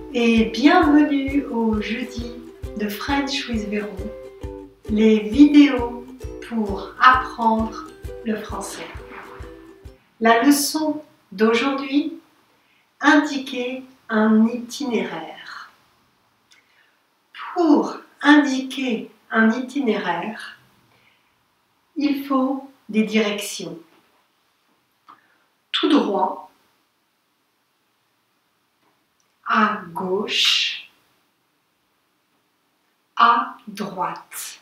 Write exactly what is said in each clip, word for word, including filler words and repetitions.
et bienvenue au jeudi de French with Véro, les vidéos pour apprendre le français. La leçon d'aujourd'hui, indiquer un itinéraire. Pour indiquer un itinéraire, il faut des directions. Tout droit, à gauche, à droite.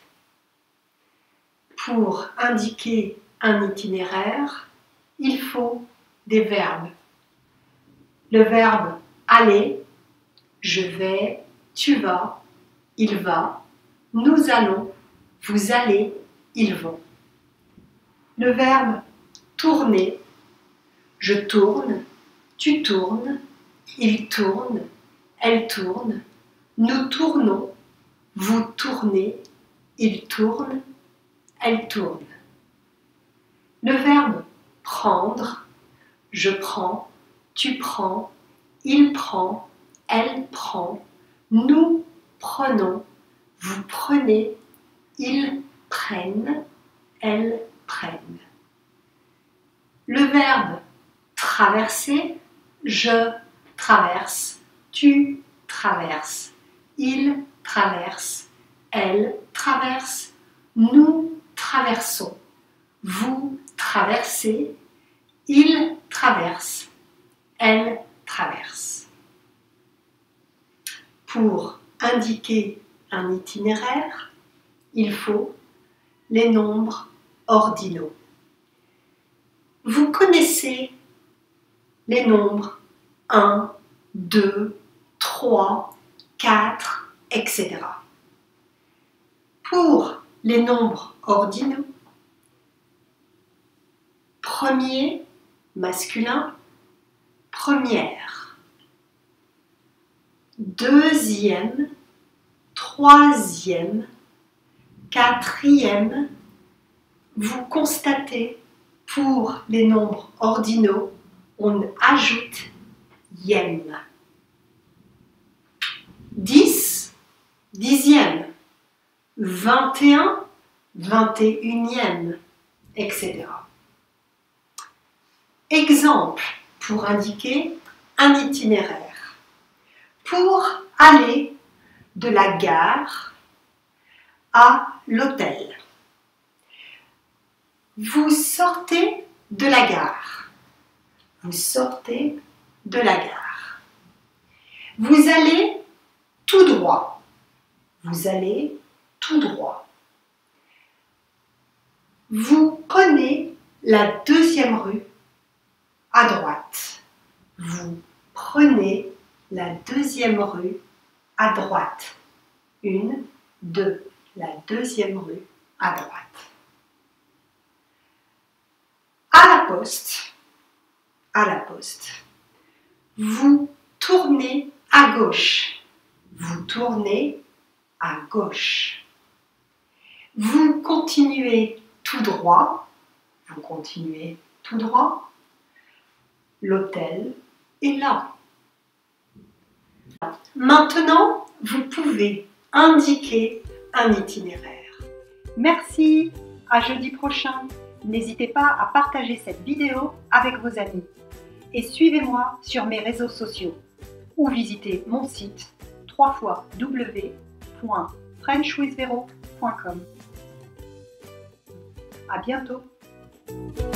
Pour indiquer un itinéraire, il faut des verbes. Le verbe aller, je vais, tu vas, il va, nous allons, vous allez, ils vont. Le verbe tourner, je tourne, tu tournes, il tourne, elle tourne, nous tournons, vous tournez, il tourne, elle tourne. Le verbe prendre, je prends, tu prends, il prend, elle prend, nous prenons, vous prenez, ils prennent, elles prennent. Le verbe traverser, je traverse, tu traverses, il traverse, elle traverse, nous traversons, vous traversez, il traverse, elle traverse. Pour indiquer un itinéraire, il faut les nombres ordinaux. Vous connaissez les nombres un, deux, trois, quatre, et cetera. Pour les nombres ordinaux, premier, masculin, première, deuxième, troisième, quatrième, vous constatez, pour les nombres ordinaux, on ajoute ième. dix, dixième, vingt et un, vingt et unième, et cetera. Exemple pour indiquer un itinéraire. Pour aller de la gare à l'hôtel. Vous sortez de la gare. Vous sortez de la gare. Vous allez tout droit. Vous allez tout droit. Vous prenez la deuxième rue à droite. Vous prenez la deuxième rue à droite. Une, deux. La deuxième rue à droite. À la poste, à la poste, vous tournez à gauche. Vous tournez à gauche. Vous continuez tout droit. Vous continuez tout droit. L'hôtel est là. Maintenant, vous pouvez indiquer un itinéraire. Merci, à jeudi prochain. N'hésitez pas à partager cette vidéo avec vos amis. Et suivez-moi sur mes réseaux sociaux ou visitez mon site w w w point french with vero point com. À bientôt.